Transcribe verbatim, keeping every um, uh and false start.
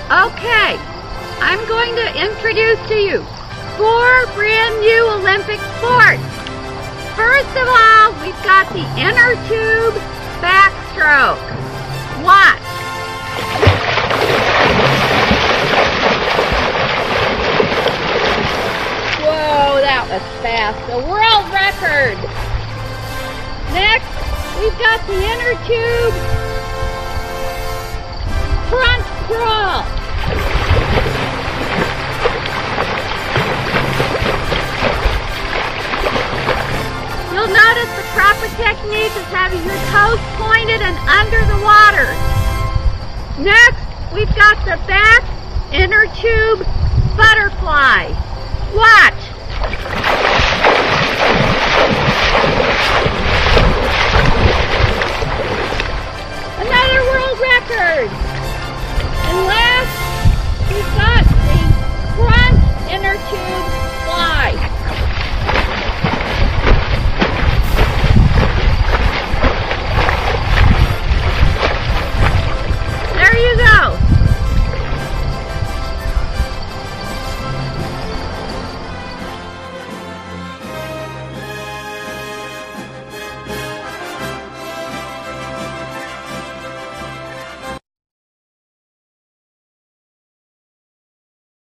Okay, I'm going to introduce to you four brand new Olympic sports. First of all, we've got the inner tube backstroke. Watch. Whoa, that was fast. A world record. Next, we've got the inner tube front crawl. You'll notice the proper technique is having your toes pointed and under the water. Next, we've got the back inner tube butterfly. Watch. Another world record. And last, we've got the front inner tube